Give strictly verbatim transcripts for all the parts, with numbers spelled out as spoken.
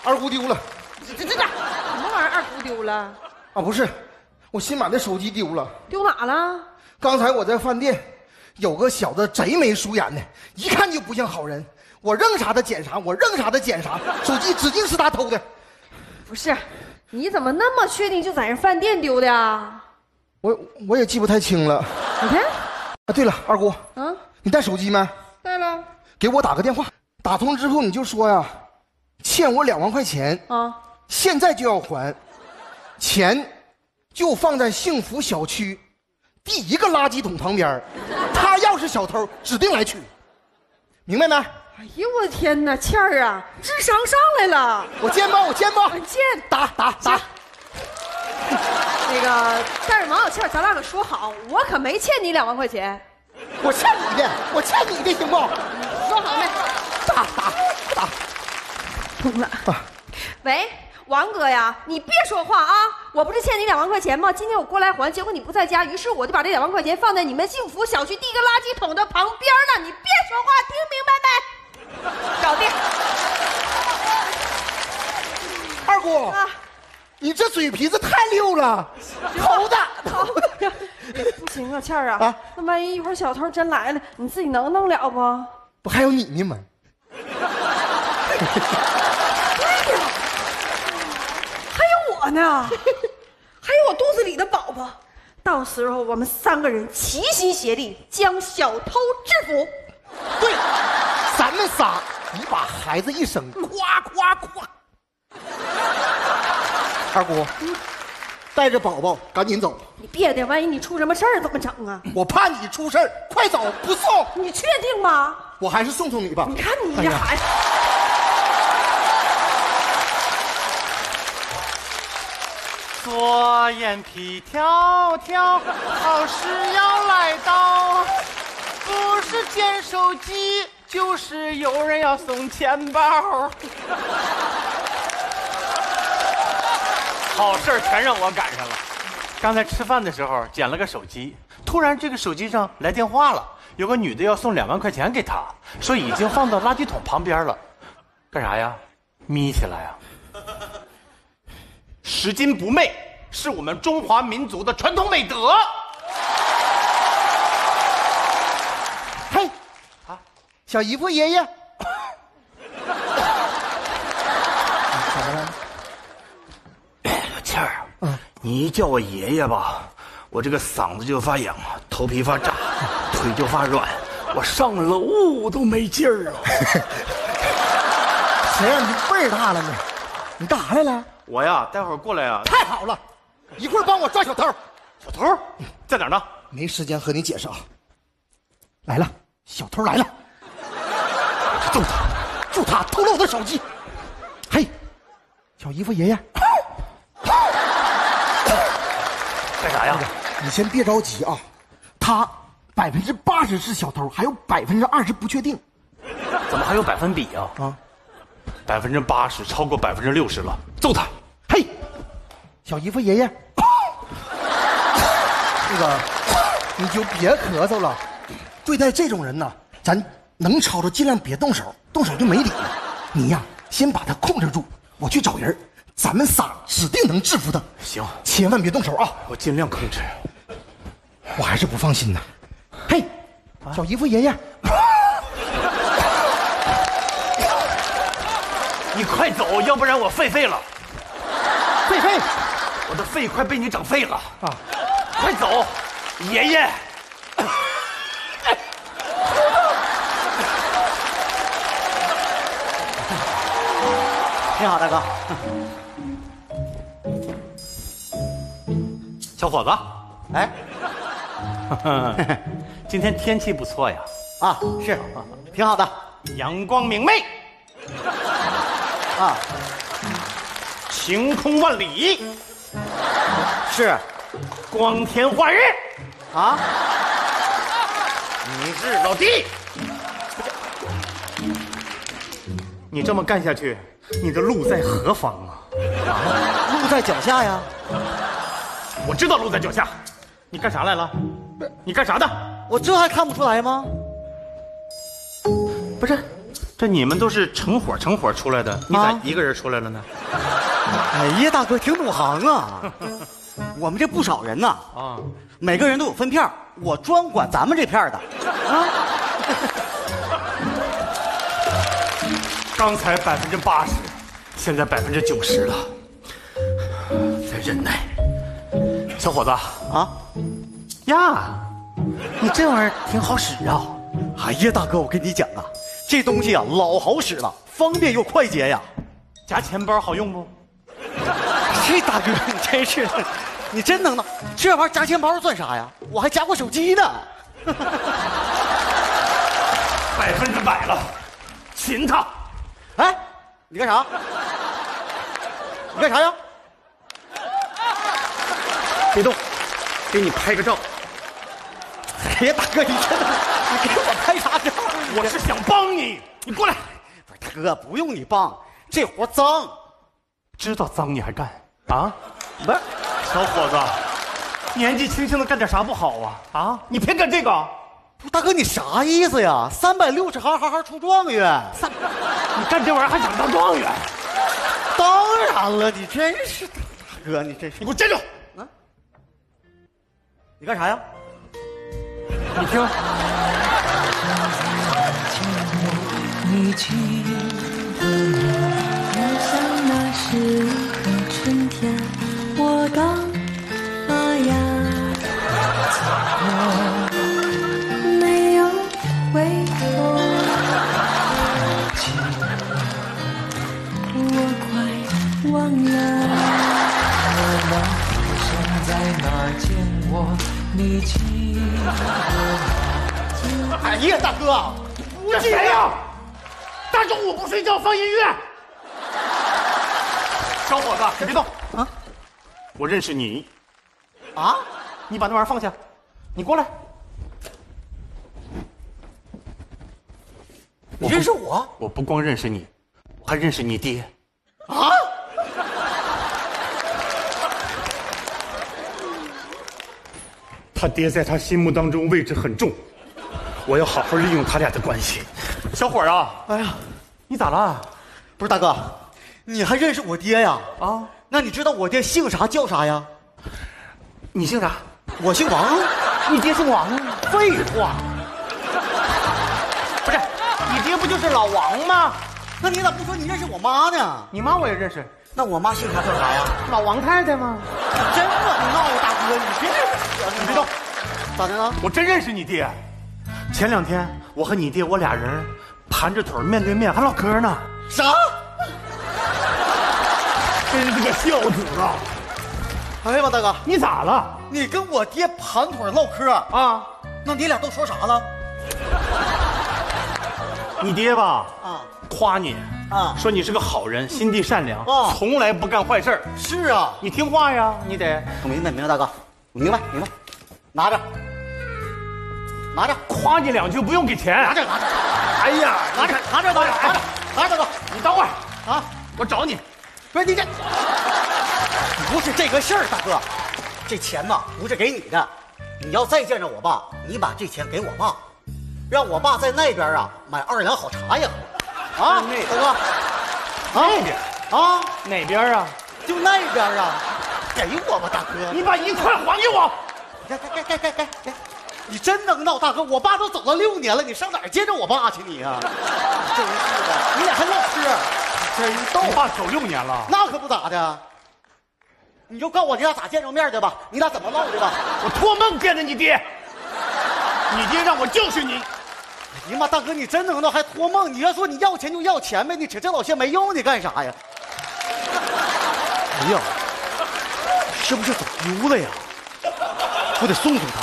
二姑丢了。 这这这什么玩意儿？二姑丢了？ 啊，不是，我新买的手机丢了。 丢哪了？ 刚才我在饭店，有个小子贼眉鼠眼的，一看就不像好人。我扔啥他捡啥，我扔啥他捡啥，手机指定是他偷的。 不是，你怎么那么确定就在人饭店丢的呀？ 我我也记不太清了。 你看。 啊，对了，二姑， 嗯， 你带手机没？ 带了。 给我打个电话，打通之后你就说呀，欠我两万块钱啊，现在就要还，钱就放在幸福小区第一个垃圾桶旁边，他要是小偷，指定来取，明白没？ 哎呦我的天哪，倩儿啊，智商上来了！ 我见吧，我见吧， 见打打打。 那个，但是王小倩，咱俩可说好，我可没欠你两万块钱。 我欠你的，我欠你的，行不？ 说好没？ 打打打。 通了。啊、喂，王哥呀，你别说话啊！我不是欠你两万块钱吗？今天我过来还，结果你不在家，于是我就把这两万块钱放在你们幸福小区第一个垃圾桶的旁边了。你别说话，听明白没？搞定。 二姑。啊，你这嘴皮子太溜了，偷的，偷的， 不行啊，倩儿啊，啊，那万一一会儿小偷真来了，你自己能弄了不？ 不还有你呢吗？ 对呀，还有我呢，还有我肚子里的宝宝，到时候我们三个人齐心协力将小偷制服。 对，咱们仨，你把孩子一生，夸夸夸。二姑，嗯，带着宝宝赶紧走。 你别的，万一你出什么事儿怎么整啊？ 我怕你出事儿，快走，不送。 你确定吗？ 我还是送送你吧。 你看你这孩子。 左眼皮跳跳，好事要来到，不是捡手机，就是有人要送钱包。好事全让我赶上了。刚才吃饭的时候捡了个手机，突然这个手机上来电话了，有个女的要送两万块钱给他，说已经放到垃圾桶旁边了。干啥呀？眯起来呀！拾金不昧是我们中华民族的传统美德。 嘿，啊，小姨夫爷爷，怎么了？ 倩儿，嗯，你一叫我爷爷吧，我这个嗓子就发痒，头皮发炸，腿就发软，我上楼都没劲儿了。 谁让你辈儿大了呢？你干啥来了？ 我呀，待会儿过来呀。 太好了，一会儿帮我抓小偷。 小偷在哪儿呢？ 没时间和你解释啊。来了，小偷来了，揍他，就他偷了我的手机。嘿，小姨夫爷爷。 干啥呀？ 你先别着急啊，他百分之八十是小偷，还有百分之二十不确定。 怎么还有百分比啊？啊，百分之八十超过百分之六十了，揍他！ 嘿，小姨夫爷爷，那个你就别咳嗽了。对待这种人呢，咱能吵着尽量别动手，动手就没理了。你呀，先把他控制住，我去找人。咱们仨指定能制服他。 行， 千万别动手啊！ 我尽量控制。 我还是不放心呢。嘿，小姨夫爷爷， 你快走，要不然我废废了。 废废， 我的肺快被你整废了啊！快走，爷爷。 你好，大哥。 小伙子， 哎， 今天天气不错呀。 啊，是，挺好的， 阳光明媚。 啊， 晴空万里。 是， 光天化日。 啊， 你是老弟。你这么干下去，你的路在何方啊？ 啊，路在脚下呀。 我知道路在脚下，你干啥来了？你干啥的？ 我这还看不出来吗？ 不是， 这你们都是成伙成伙出来的，你咋啊一个人出来了呢？ 哎呀，大哥挺懂行啊！我们这不少人呐， 啊， 每个人都有分片，我专管咱们这片的。啊， 刚才百分之八十，现在百分之九十了，再忍耐。小伙子啊， 呀，你这玩意儿挺好使啊！ 哎呀，大哥，我跟你讲啊，这东西啊老好使了，方便又快捷呀。 夹钱包好用不？ 这大哥，你真是的，你真能耐！这玩意儿夹钱包算啥呀？我还夹过手机呢。 百分之百了，擒他！ 哎，你干啥？你干啥呀？ 别动，给你拍个照。 哎呀，大哥，你真的，你给我拍啥照？ 我是想帮你，你过来。 不是大哥，不用你帮，这活脏。 知道脏你还干啊？ 不是， 小伙子，年纪轻轻的干点啥不好啊？啊，你偏干这个？ 不是大哥，你啥意思呀？三百六十行，行行出状元。 你干这玩意儿还想当状元？ 当然了，你真是大哥，你真是。 你给我站住！ 啊！你干啥呀？ 你听， 你记得吗？好像那是一个春天，我刚发芽，我没有回头，我快忘了。我们好像在哪儿见过，你记得吗？ 哎呀，大哥， 这谁呀？大中午不睡觉放音乐。小伙子，你别动啊！ 我认识你， 啊！ 你把那玩意儿放下，你过来。 你认识我？ 我不光认识你，我还认识你爹。 啊！ 他爹在他心目当中位置很重，我要好好利用他俩的关系。小伙儿啊， 哎呀， 你咋了？ 不是大哥，你还认识我爹呀？ 啊， 那你知道我爹姓啥叫啥呀？ 你姓啥？ 我姓王。 你爹姓王啊？ 废话， 不是，你爹不就是老王吗？ 那你咋不说你认识我妈呢？ 你妈我也认识， 那我妈姓啥叫啥呀？ 老王太太吗？ 真能闹，大哥，你别你别动， 咋的呢？ 我真认识你爹。前两天我和你爹我俩人盘着腿面对面还唠嗑呢。 啥？ 真是个孝子啊！ 哎呀妈，大哥， 你咋了？ 你跟我爹盘腿唠嗑啊？ 那你俩都说啥了？ 你爹吧， 啊， 夸你啊说你是个好人，心地善良， 啊从来不干坏事儿。 是啊， 你听话呀，你得我明白明白，大哥，我明白明白，拿着，拿着， 夸你两句，不用给钱。 拿着拿着， 哎呀， 拿着拿着，大哥，拿着拿着，大哥， 你等会儿， 啊， 我找你。 不是你这，不是这个事儿，大哥，这钱呐不是给你的，你要再见着我爸，你把这钱给我爸，让我爸在那边啊买二两好茶叶喝，啊， 那大哥，啊那边啊， 哪边啊？ 就那边啊，给我吧，大哥， 你把一块还给我。 给给给给给给，你真能闹，大哥，我爸都走了六年了，你上哪儿见着我爸去你啊？真是的，你俩还唠嗑，真逗。 我爸走六年了， 那可不咋的，你就告诉我你俩咋见着面的吧，你俩怎么唠的吧？ 我托梦见的你爹，你爹让我教训你。 哎呀妈，大哥你真能闹，还托梦？你要说你要钱就要钱呗，你扯这老些没用，你干啥呀？哎呀，是不是走丢了呀？我得送送他。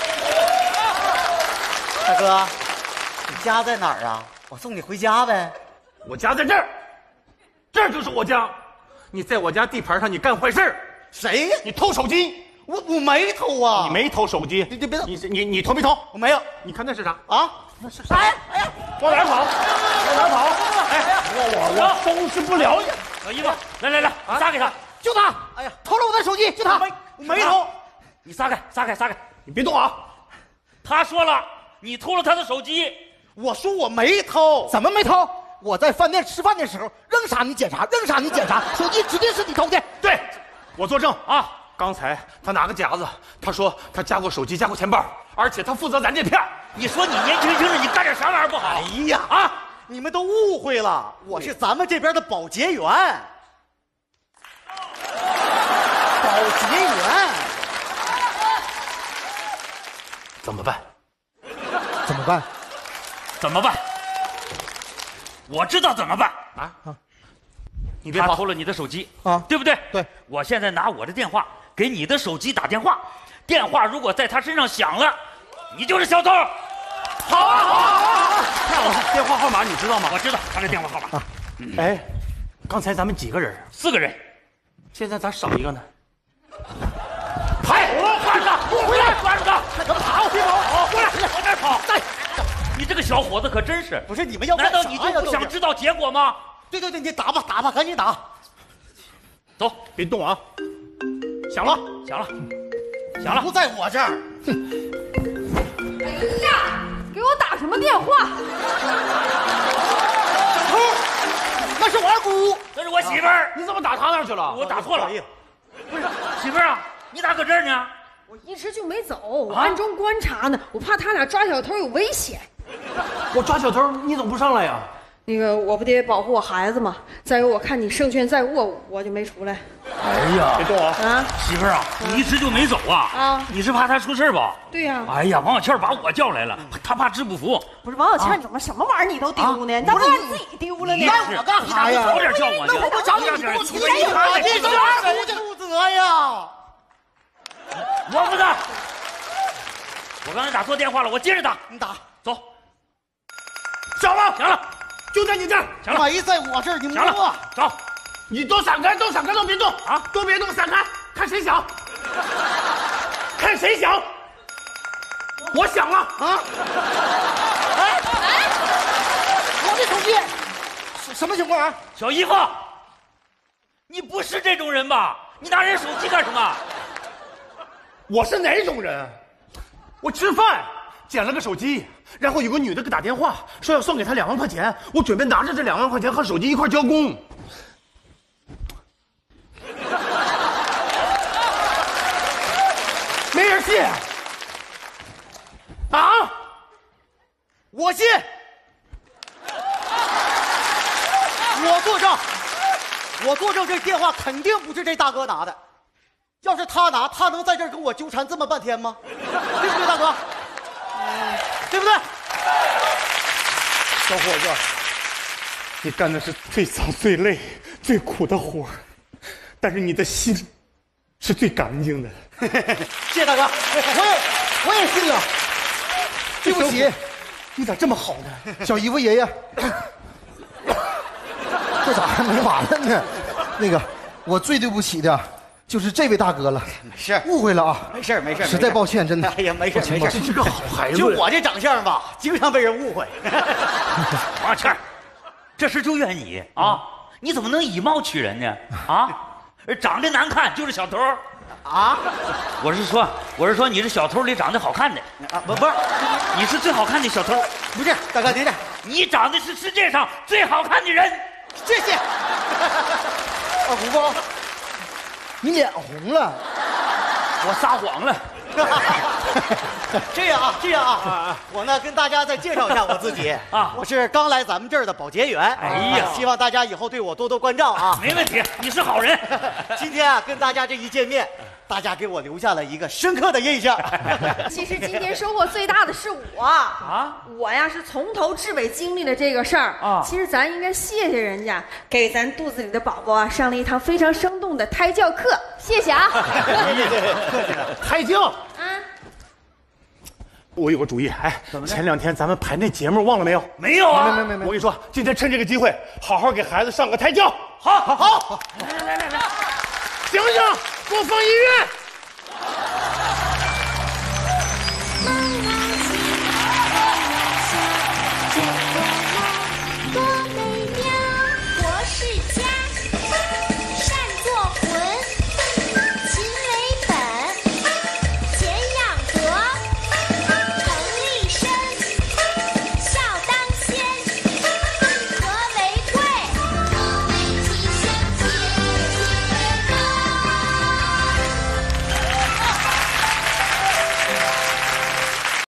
大哥，你家在哪儿啊？我送你回家呗。 我家在这儿，这儿就是我家。你在我家地盘上，你干坏事儿， 谁呀？ 你偷手机， 我我没偷啊！ 你没偷手机， 你你别动你你你偷没偷？ 我没有你看那是啥？ 啊！ 那是啥？哎哎呀，往哪儿跑？往哪儿跑？哎，我我我收拾不了你。小姨子，来来来，你撒给他，就他。 哎呀， 偷了我的手机，就他。 没我没偷。 你撒开，撒开，撒开！你别动啊！ 他说了，你偷了他的手机。 我说我没偷， 怎么没偷？ 我在饭店吃饭的时候扔啥你捡啥，扔啥你捡啥，手机指定是你偷的。 对，我作证啊！刚才他拿个夹子，他说他夹过手机，夹过钱包，而且他负责咱这片。 你说你年轻轻的，你干点啥玩意儿不好？ 哎呀啊！你们都误会了，我是咱们这边的保洁员。保洁员。 怎么办？ 怎么办？ 怎么办？我知道怎么办啊！ 你别跑， 他偷了你的手机啊， 对不对？ 对， 我现在拿我的电话给你的手机打电话，电话如果在他身上响了，你就是小偷。 好啊，好啊，好啊！太好了，电话号码你知道吗？ 我知道他的电话号码。啊、 哎，刚才咱们几个人？ 四个人， 现在咋少一个呢？ 嗨，抓住他！回来，抓住他！ 怎么跑？别跑！ 跑过来，往哪跑？在。你这个小伙子可真是， 不是你们要难道你就不想知道结果吗？ 对对对，你打吧打吧，赶紧打。 走， 别动啊！响了， 响了，响了， 不在我这儿。 哎呀，给我打什么电话？ 小偷，那是我二姑， 那是我媳妇儿。 你怎么打他那儿去了？ 我打错了。不是，媳妇儿啊，你咋搁这儿呢？ 我一直就没走，我暗中观察呢，我怕他俩抓小偷有危险。 我抓小偷，你怎么不上来呀？ 那个，我不得保护我孩子吗？再有，我看你胜券在握，我就没出来。 哎呀， 别动啊！ 啊， 媳妇儿啊，你一直就没走啊？ 啊， 你是怕他出事吧？ 对呀。 哎呀，王小倩把我叫来了，他怕治不服。 不是王小倩，怎么什么玩意儿你都丢呢？你咋不让自己丢了呢？ 那我干啥呀？ 早点叫我呢。 那我不找你，你给我出来！你这谁负责呀？ 我负责。我刚才打错电话了，我接着打。 你打， 走。 响了， 响了， 就在你这儿。 响了， 没在我这儿，你响了。走， 你都闪开，都闪开，都别动啊！都别动，闪开，看谁响，看谁响。我响了啊！ 哎哎，我的手机，什么情况啊？ 小姨夫，你不是这种人吧？你拿人手机干什么？ 我是哪种人？我吃饭捡了个手机，然后有个女的给打电话说要送给她两万块钱，我准备拿着这两万块钱和手机一块交工。没人信啊？ 我信，我作证，我作证，这电话肯定不是这大哥拿的。要是他拿，他能在这儿跟我纠缠这么半天吗？对不对，大哥？嗯，对不对？ 小伙子，你干的是最脏、最累、最苦的活，但是你的心是最干净的。 谢谢大哥， 我也我也信了。对不起， 你咋这么好呢？ 小姨夫爷爷，这咋还没完了呢？那个，我最对不起的就是这位大哥了。 没事， 误会了啊， 没事没事， 实在抱歉，真的。 哎呀，没事没事， 这是个好孩子。 就我这长相吧，经常被人误会。 王小倩，这事就怨你啊！你怎么能以貌取人呢？啊，长得难看就是小偷啊！ 我是说，我是说你是小偷里长得好看的啊！不不是， 你是最好看的小偷。 不是，大哥，您这， 你长得是世界上最好看的人。 谢谢。 二胡包，你脸红了， 我撒谎了。 这样啊，这样啊，我呢跟大家再介绍一下我自己啊，我是刚来咱们这儿的保洁员。 哎呀， 希望大家以后对我多多关照啊。 没问题，你是好人。 今天啊，跟大家这一见面，大家给我留下了一个深刻的印象。 其实今天收获最大的是我啊，我呀是从头至尾经历了这个事儿啊。其实咱应该谢谢人家，给咱肚子里的宝宝啊上了一堂非常生动的胎教课，谢谢啊。 胎教啊。 我有个主意，哎，前两天咱们排那节目忘了没有？ 没有啊， 没没没没。 我跟你说，今天趁这个机会，好好给孩子上个胎教。 好，好，好， 来来来来，醒醒，给我放音乐。